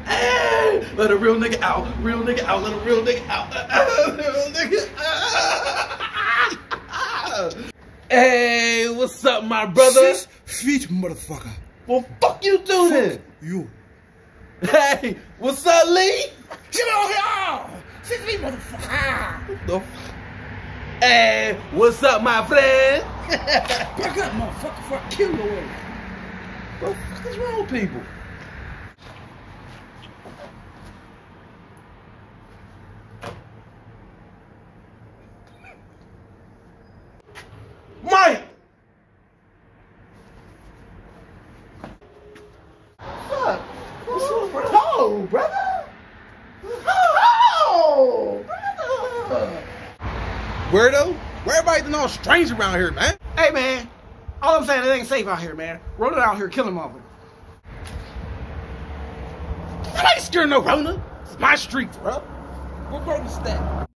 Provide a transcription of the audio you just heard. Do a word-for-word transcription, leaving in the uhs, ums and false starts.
Hey, let a real nigga out. Real nigga out. Let a real nigga out. Real nigga out. Hey, what's up, my brother? Six feet, motherfucker. Well, fuck you do then. You. Hey, what's up, Lee? Get on here! Six feet, motherfucker. What the f- Hey, what's up, my friend? Back up, motherfucker, before I kill your ass. What the fuck is wrong with people? Mike! What's up? What's up, brother? Oh, brother! Oh, brother! Weirdo? Why everybody acting all strange around here, man? Hey, man. All I'm saying, it ain't safe out here, man. Rolling out here killing motherfuckers. I ain't scared of no Rona. It's my street, bro. What road is that?